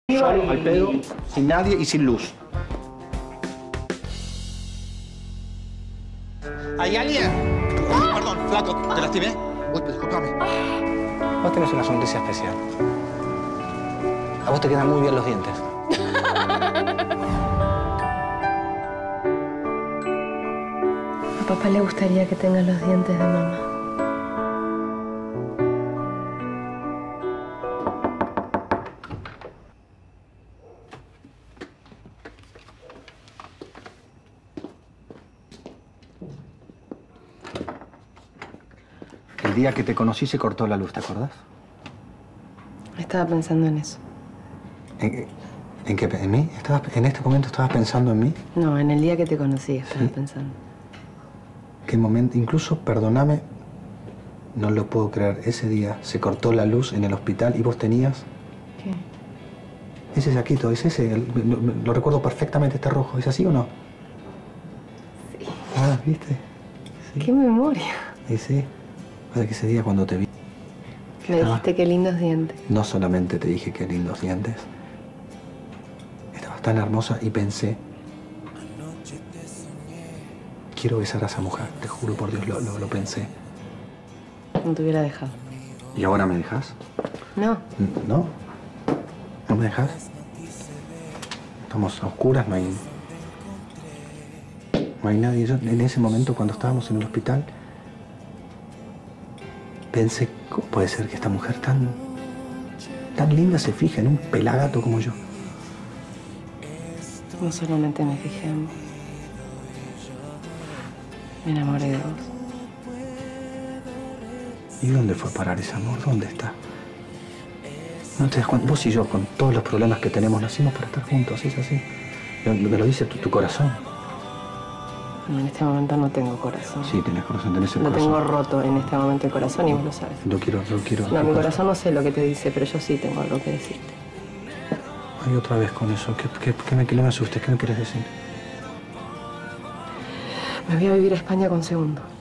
Solo, al pedo, sin nadie y sin luz. ¿Hay alguien? Perdón, flaco, ¿te lastimé? Uy, discúlpame. Vos tenés una sonrisa especial. A vos te quedan muy bien los dientes. A papá le gustaría que tengas los dientes de mamá. El día que te conocí se cortó la luz, ¿te acordás? Estaba pensando en eso. ¿En qué? ¿En mí? ¿En este momento estabas pensando en mí? No, en el día que te conocí estaba pensando. ¿Qué momento? Incluso, perdóname, no lo puedo creer. Ese día se cortó la luz en el hospital y vos tenías... ¿Qué? Ese saquito, es ese. Lo recuerdo perfectamente, está rojo. ¿Es así o no? Sí. Ah, ¿viste? Sí. ¡Qué memoria! Y sí. Pasa que ese día cuando te vi... Me dijiste qué lindos dientes. No solamente te dije qué lindos dientes. Estabas tan hermosa y pensé... Quiero besar a esa mujer, te juro por Dios, lo pensé. No te hubiera dejado. ¿Y ahora me dejas? No. ¿No? ¿No me dejas? Estamos a oscuras, no hay nadie. Yo, en ese momento, cuando estábamos en el hospital, pensé, ¿cómo puede ser que esta mujer tan linda se fije en un pelagato como yo? No solamente me fijé en vos. Me enamoré de vos. ¿Y dónde fue a parar ese amor? ¿Dónde está? ¿No te das cuenta? Vos y yo, con todos los problemas que tenemos, nacimos para estar juntos, es así. Me lo dice tu corazón. No, en este momento no tengo corazón. Sí, tenés corazón, tenés el Lo corazón. tengo roto en este momento el corazón y vos lo sabes. Yo quiero... No, mi corazón no sé lo que te dice, pero yo sí tengo algo que decirte. Ay, otra vez con eso. Que no me asustes. ¿Qué me quieres decir? Me voy a vivir a España con Segundo.